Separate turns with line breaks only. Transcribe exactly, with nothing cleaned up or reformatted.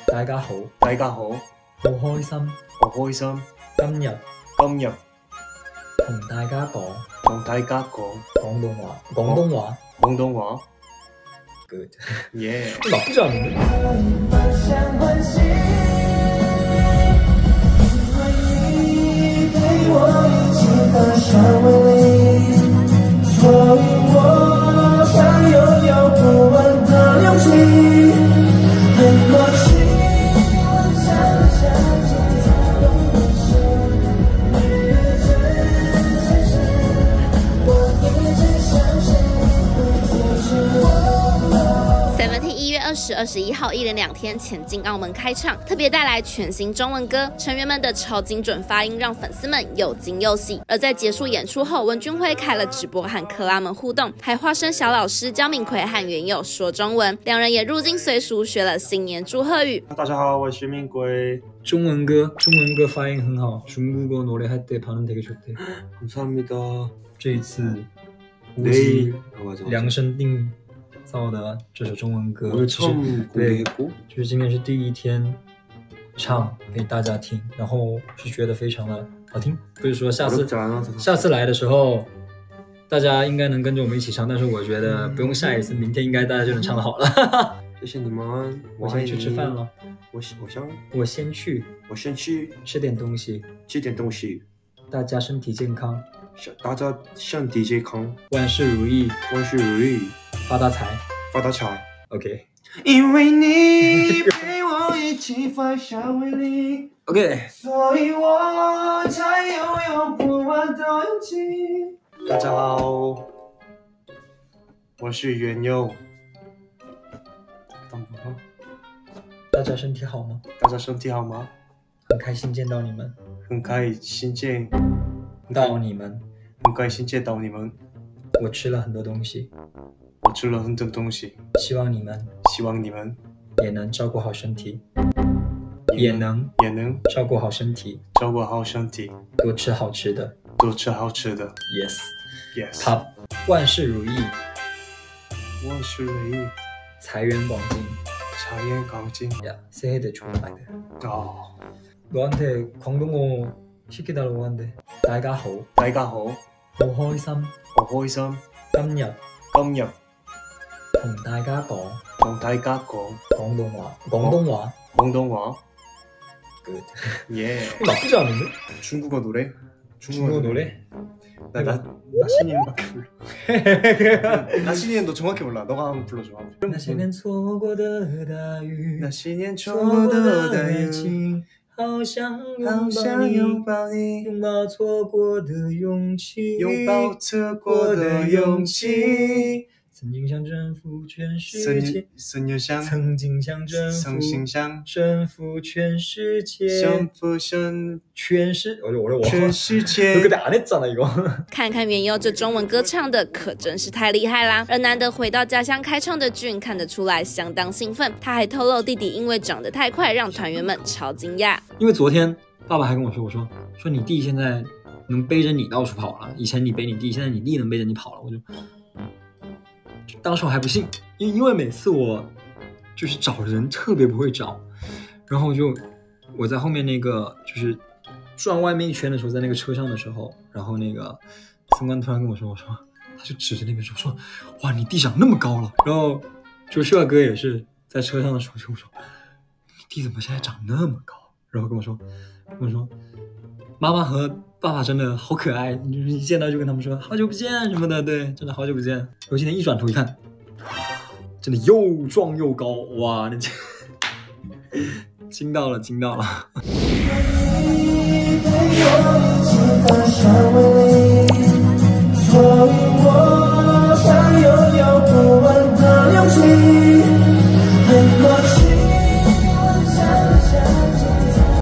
大家好，
大家好，
好開心，
好開心。
今日
今日
同大家講
同大家講
廣東話，廣東話
廣東話。
，good，
耶！
나쁘지 않은데？
Seventeen 一月二十、二十一号一连两天前进澳门开唱，特别带来全新中文歌，成员们的超精准发音让粉丝们又惊又喜。而在结束演出后，文俊辉开了直播和克拉们互动，还化身小老师教敏奎和原友说中文，两人也入境随俗学了新年祝贺语。
大家好，我是敏奎。
中文歌，中文歌发音很好。중국어 노래할 때 반응 되게 좋대.
감사합니다.
这一次无
네.
极
어, 맞아, 맞아.
量身定造的这首中文歌，
오늘
就是
처음
对，
공개했고
就是今天是第一天唱给大家听，然后是觉得非常的好听。不是说下次
어렵지 않아서
下次来的时候，大家应该能跟着我们一起唱，但是我觉得不用下一次，明天应该大家就能唱得好了。
谢谢你们，
我先去吃饭了，
我我想
我先去，
我先去
吃点东西，
吃点东西。
大家身体健康，
大家身体健康，
万事如意，
万事如意，
发大财，
发大财。
OK，
因为你陪我一起翻山越岭
OK，
所以我才拥有不完的勇气。大家好，我是袁佑。
大家身体好吗？
大家身体好吗？
很开心见到你们，
很开心见
到你们，
很开心见到你们。
我吃了很多东西，
我吃了很多东西，
希望你们
希望你们
也能照顾好身体，也能
也能
照顾好身体，
照顾好身体，
多吃好吃的。
多吃好吃的。
Yes，
Yes，
好，万事如意，
万事如意，
财源广进。
财源广进。
야, 새해도 축하해.
아,
너한테 광동어 시키달라고 하는데. 다이가 호,
大家好，
호호이삼,
好開心。
깜nhập,
今日
同大家講
同大家講
광동화, 광동화.
廣東話。
Good.
예.
나쁘지 않은데?
중국어 노래?
중국어 노래?
나, 나, 나시니엔밖에 몰라. 나시니엔도 정확히 몰라. 너가 한번 불러줘.
那些年错过的大雨，
나시니엔
错过
초도
的爱
다유
情，好想拥
好
抱
想
你，
拥抱你，
拥抱错过的勇气，
拥抱错过的勇气。
曾经想征服全世界，
孙女想
曾经想征服
曾经想
征服全世界，
征服全
全世，我我我
全世
너
界。
그때 안 했잖아 이거。
看看原佑这中文歌唱的可真是太厉害啦！而难得回到家乡开唱的俊看得出来相当兴奋，他还透露弟弟因为长得太快，让团员们超惊讶。
因为昨天爸爸还跟我说，我说说你弟现在能背着你到处跑了，以前你背你弟，现在你弟能背着你跑了，我就。 当时我还不信，因因为每次我就是找人特别不会找，然后就我在后面那个就是转外面一圈的时候，在那个车上的时候，然后那个司官突然跟我说，我说他就指着那边说说哇你弟长那么高了，然后就帅哥也是在车上的时候就说你弟怎么现在长那么高，然后跟我说跟我说妈妈和 爸爸真的好可爱，就是一见到就跟他们说好久不见什么的，对，真的好久不见。我今天一转头一看，真的又壮又高，哇，那惊到了，惊到了。